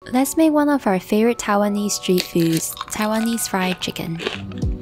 Let's make one of our favorite Taiwanese street foods, Taiwanese fried chicken.